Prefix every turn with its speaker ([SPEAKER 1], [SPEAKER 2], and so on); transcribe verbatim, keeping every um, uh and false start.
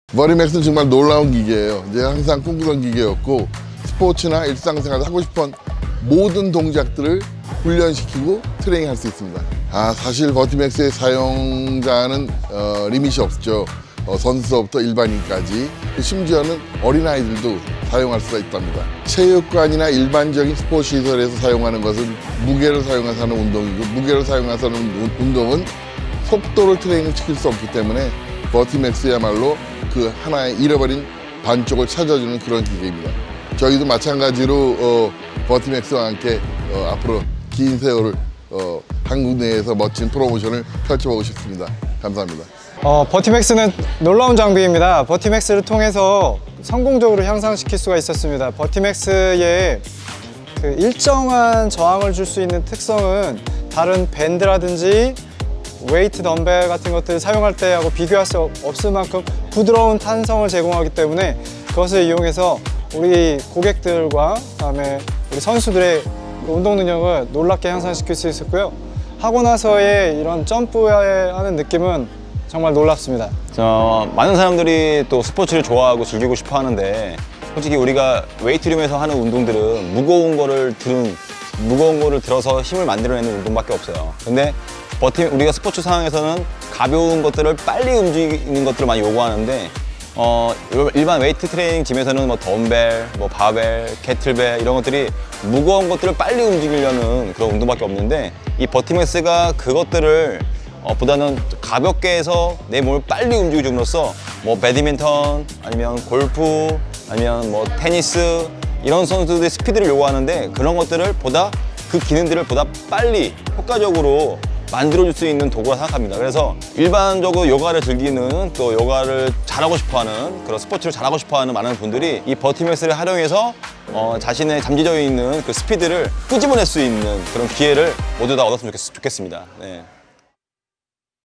[SPEAKER 1] 버티맥스는 정말 놀라운 기계예요. 이제 항상 꿈꾸던 기계였고 스포츠나 일상생활 하고 싶은 모든 동작들을 훈련시키고 트레이닝할 수 있습니다. 아 사실 버티맥스의 사용자는 어, 리밋이 없죠. 어, 선수부터 일반인까지, 심지어는 어린아이들도 사용할 수가 있답니다. 체육관이나 일반적인 스포츠 시설에서 사용하는 것은 무게를 사용해서 하는 운동이고, 무게를 사용해서 하는 운동은 속도를 트레이닝 시킬 수 없기 때문에 버티맥스야말로 그 하나의 잃어버린 반쪽을 찾아주는 그런 기계입니다. 저희도 마찬가지로 어, 버티맥스와 함께 어, 앞으로 긴 세월을 어, 한국 내에서 멋진 프로모션을 펼쳐보고 싶습니다. 감사합니다.
[SPEAKER 2] 어, 버티맥스는 놀라운 장비입니다. 버티맥스를 통해서 성공적으로 향상시킬 수가 있었습니다. 버티맥스의 그 일정한 저항을 줄 수 있는 특성은 다른 밴드라든지 웨이트 덤벨 같은 것들을 사용할 때하고 비교할 수 없을 만큼 부드러운 탄성을 제공하기 때문에 그것을 이용해서 우리 고객들과 그다음에 우리 선수들의 운동 능력을 놀랍게 향상시킬 수 있었고요. 하고 나서의 이런 점프하는 느낌은 정말 놀랍습니다.
[SPEAKER 3] 어, 많은 사람들이 또 스포츠를 좋아하고 즐기고 싶어 하는데, 솔직히 우리가 웨이트룸에서 하는 운동들은 무거운 거를 들은 무거운 거를 들어서 힘을 만들어내는 운동밖에 없어요. 근데 버티 우리가 스포츠 상황에서는 가벼운 것들을 빨리 움직이는 것들을 많이 요구하는데, 어, 일반 웨이트 트레이닝 짐에서는 뭐 덤벨, 뭐 바벨, 캐틀벨 이런 것들이 무거운 것들을 빨리 움직이려는 그런 운동밖에 없는데, 이 버티맥스가 그것들을 어, 보다는 가볍게 해서 내 몸을 빨리 움직여줌으로써 뭐 배드민턴 아니면 골프 아니면 뭐 테니스 이런 선수들의 스피드를 요구하는데, 그런 것들을 보다 그 기능들을 보다 빨리 효과적으로 만들어줄 수 있는 도구라 생각합니다. 그래서 일반적으로 요가를 즐기는, 또 요가를 잘하고 싶어하는, 그런 스포츠를 잘하고 싶어하는 많은 분들이 이 버티맥스를 활용해서 어, 자신의 잠재져 있는 그 스피드를 끄집어낼 수 있는 그런 기회를 모두 다 얻었으면 좋겠, 좋겠습니다. 네.